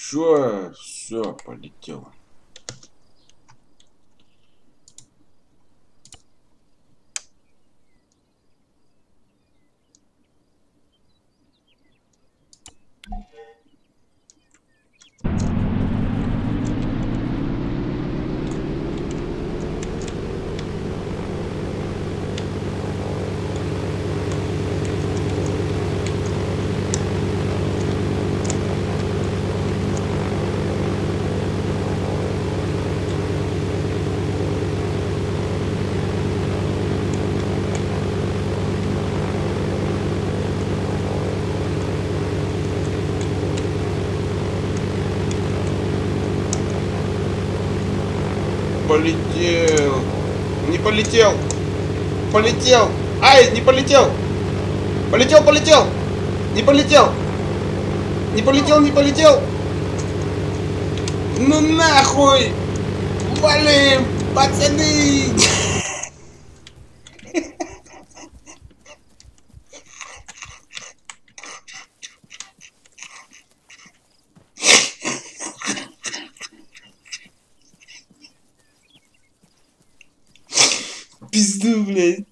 Все, полетело. Полетел. Не полетел. Полетел. Ай, не полетел. Полетел, полетел. Не полетел. Не полетел, не полетел. Ну нахуй. Валим, пацаны. Пизду, блядь.